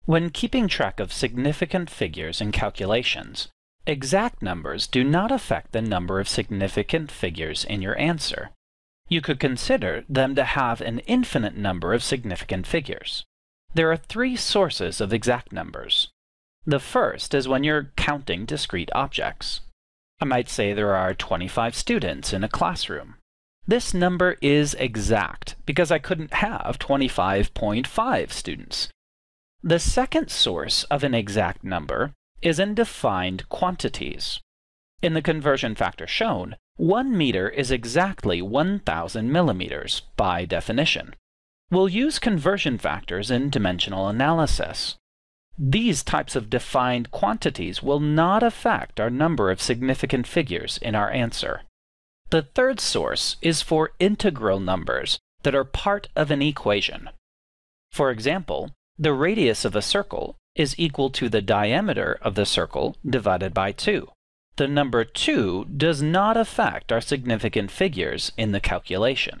When keeping track of significant figures in calculations, exact numbers do not affect the number of significant figures in your answer. You could consider them to have an infinite number of significant figures. There are three sources of exact numbers. The first is when you're counting discrete objects. I might say there are 25 students in a classroom. This number is exact because I couldn't have 25.5 students. The second source of an exact number is in defined quantities. In the conversion factor shown, 1 meter is exactly 1,000 millimeters by definition. We'll use conversion factors in dimensional analysis. These types of defined quantities will not affect our number of significant figures in our answer. The third source is for integral numbers that are part of an equation. For example, the radius of a circle is equal to the diameter of the circle divided by 2. The number 2 does not affect our significant figures in the calculation.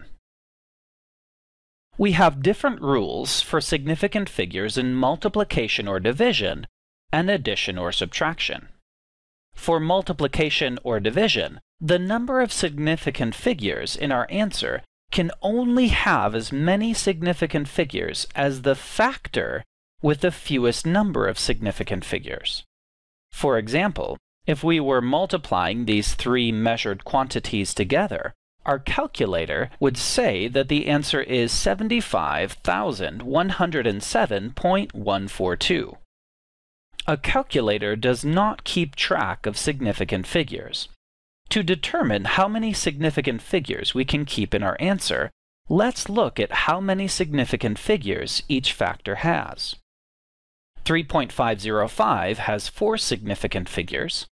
We have different rules for significant figures in multiplication or division and addition or subtraction. For multiplication or division, the number of significant figures in our answer can only have as many significant figures as the factor with the fewest number of significant figures. For example, if we were multiplying these three measured quantities together, our calculator would say that the answer is 75,107.142. A calculator does not keep track of significant figures. To determine how many significant figures we can keep in our answer, let's look at how many significant figures each factor has. 3.505 has 4 significant figures.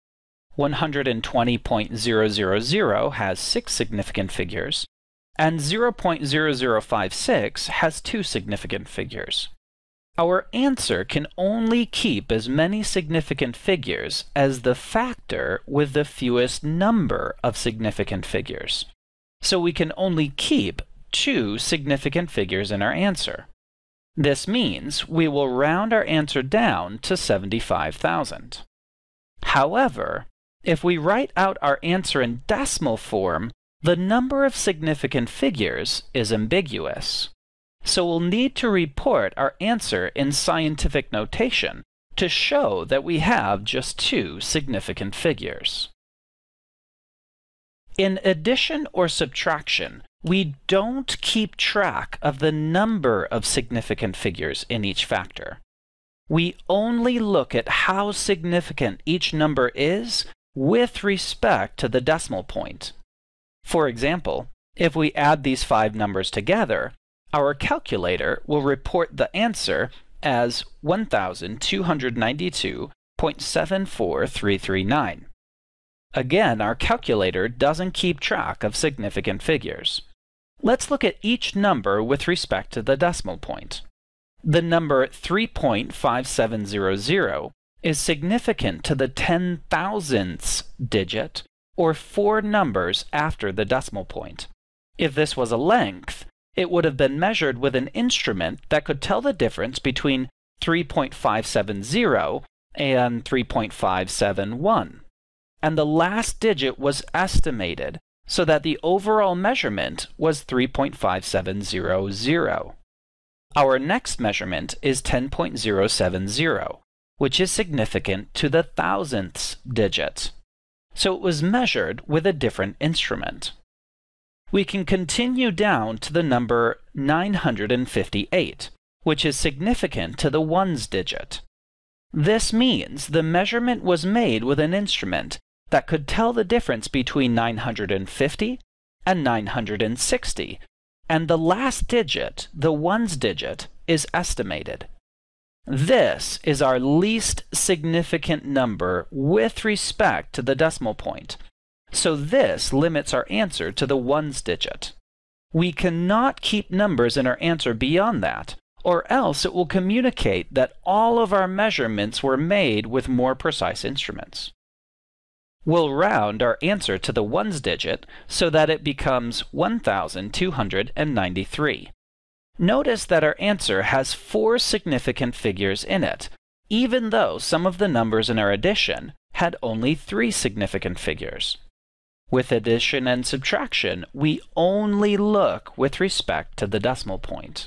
120.000 has 6 significant figures, and 0.0056 has 2 significant figures. Our answer can only keep as many significant figures as the factor with the fewest number of significant figures. So we can only keep 2 significant figures in our answer. This means we will round our answer down to 75,000. However, if we write out our answer in decimal form, the number of significant figures is ambiguous. So we'll need to report our answer in scientific notation to show that we have just 2 significant figures. In addition or subtraction, we don't keep track of the number of significant figures in each factor. We only look at how significant each number is with respect to the decimal point. For example, if we add these 5 numbers together, our calculator will report the answer as 1,292.74339. Again, our calculator doesn't keep track of significant figures. Let's look at each number with respect to the decimal point. The number 3.5700 is significant to the 10,000ths digit, or 4 numbers after the decimal point. If this was a length, it would have been measured with an instrument that could tell the difference between 3.570 and 3.571. And the last digit was estimated so that the overall measurement was 3.5700. Our next measurement is 10.070, which is significant to the thousandths digit. So it was measured with a different instrument. We can continue down to the number 958, which is significant to the ones digit. This means the measurement was made with an instrument that could tell the difference between 950 and 960, and the last digit, the ones digit, is estimated. This is our least significant number with respect to the decimal point. So this limits our answer to the ones digit. We cannot keep numbers in our answer beyond that, or else it will communicate that all of our measurements were made with more precise instruments. We'll round our answer to the ones digit so that it becomes 1,293. Notice that our answer has 4 significant figures in it, even though some of the numbers in our addition had only 3 significant figures. With addition and subtraction, we only look with respect to the decimal point.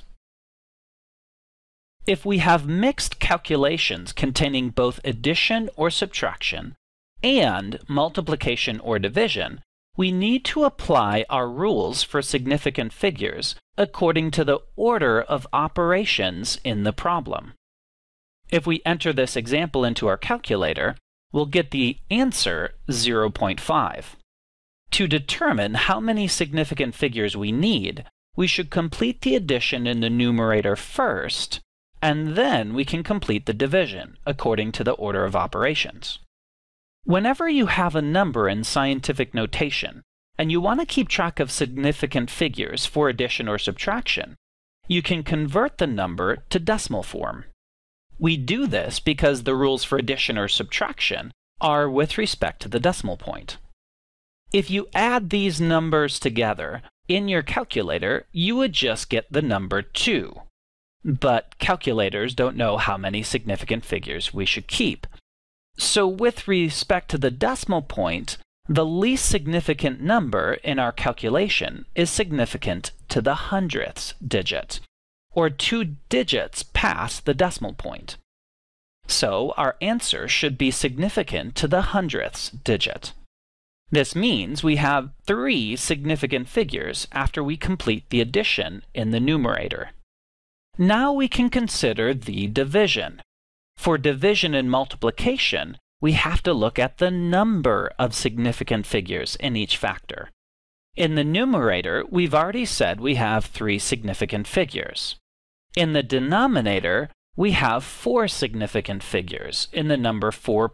If we have mixed calculations containing both addition or subtraction and multiplication or division, we need to apply our rules for significant figures according to the order of operations in the problem. If we enter this example into our calculator, we'll get the answer 0.5. To determine how many significant figures we need, we should complete the addition in the numerator first, and then we can complete the division according to the order of operations. Whenever you have a number in scientific notation, and you want to keep track of significant figures for addition or subtraction, you can convert the number to decimal form. We do this because the rules for addition or subtraction are with respect to the decimal point. If you add these numbers together in your calculator, you would just get the number 2. But calculators don't know how many significant figures we should keep. So with respect to the decimal point, the least significant number in our calculation is significant to the 100th digit, or 2 digits past the decimal point. So our answer should be significant to the 100th digit. This means we have 3 significant figures after we complete the addition in the numerator. Now we can consider the division. For division and multiplication, we have to look at the number of significant figures in each factor. In the numerator, we've already said we have 3 significant figures. In the denominator, we have 4 significant figures in the number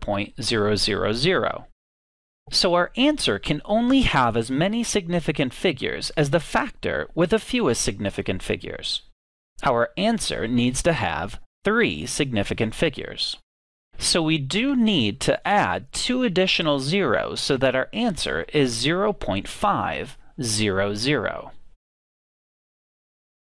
4.000. So our answer can only have as many significant figures as the factor with the fewest significant figures. Our answer needs to have 3 significant figures. So we do need to add 2 additional zeros so that our answer is 0.500.